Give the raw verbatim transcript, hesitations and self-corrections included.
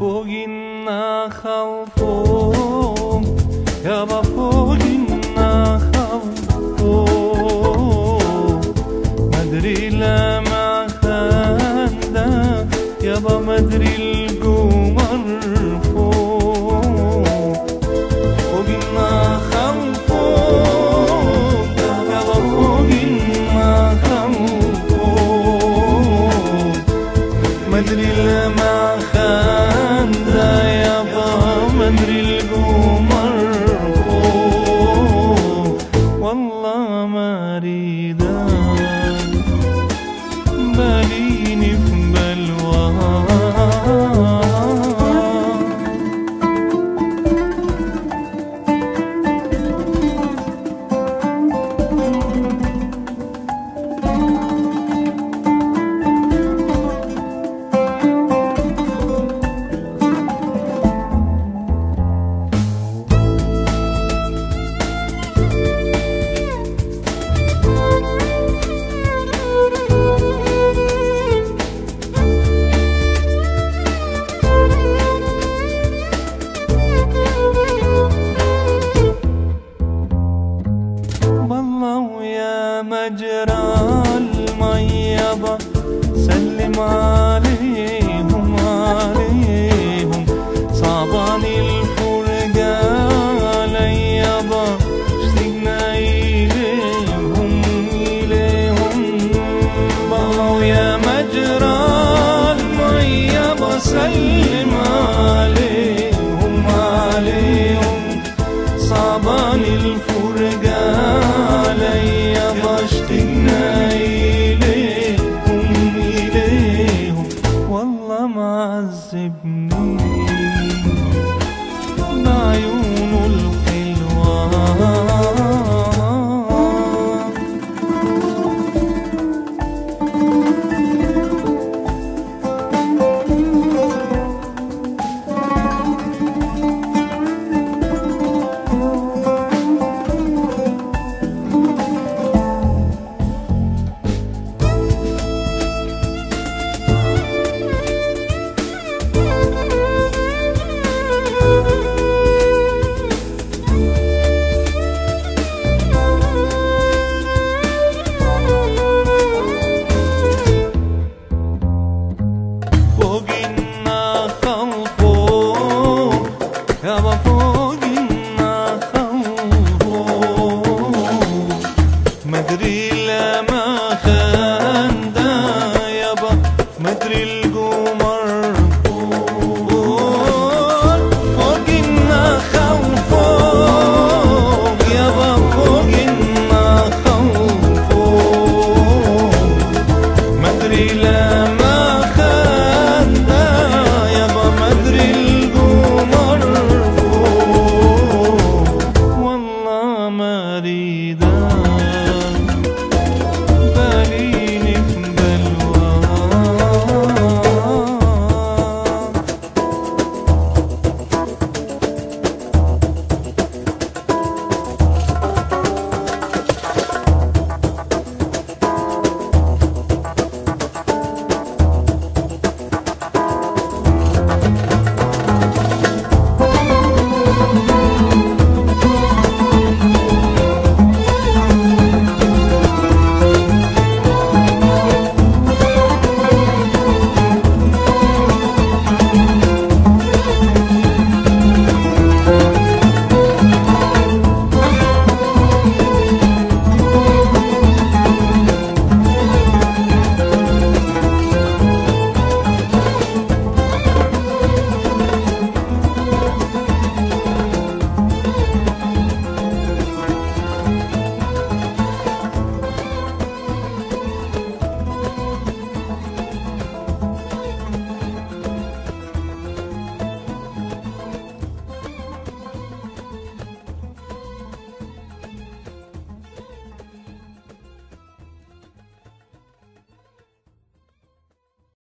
فوق النخل فوق يابا فوق النخل فوق مدري لمع خده يابا مدري القمر فوق فوق النخل فوق يابا فوق النخل فوق مدري لمع خده يابا مدري القمر فوق والله ما اريد باليني في بلواه مجرى المي يابا سلم عليهم عليهم صعباني الفرقة علي يابا اشتقنا إليهم إليهم بالله يا مجرى المي يابا سلم عليهم عليهم صعباني الفرقة علي اشتقنا إليهم إليهم والله معذبني بعيون